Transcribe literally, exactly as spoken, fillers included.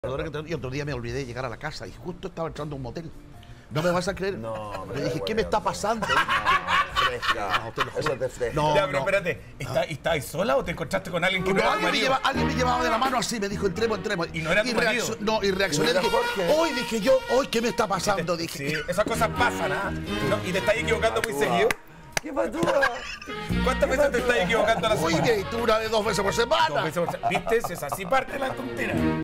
Perdona que te- otro día me olvidé de llegar a la casa y justo estaba entrando a un motel. ¿No me vas a creer? No, Le dije, ¿qué me está pasando? Fresca. No, te lo juro. Eso es de fresca. No, Ya, pero no. espérate, ¿está, ¿estabas sola o te encontraste con alguien que no, No, era tu alguien, me marido? lleva- alguien me llevaba de la mano así, me dijo, entremos, entremos. ¿Y no era tu marido? reaccio- No, y reaccioné, ¿Y no era dije, Jorge? hoy dije yo, hoy, ¿qué me está pasando? Dije, Sí, esas cosas pasan, ¿ah? No, ¿y te estás equivocando muy Patúa. seguido? ¿Qué patúa? ¿Cuántas veces te estás equivocando a la uy, semana? de tú una vez, dos veces por semana. Dos veces por se- ¿Viste? Si es así parte la tontera.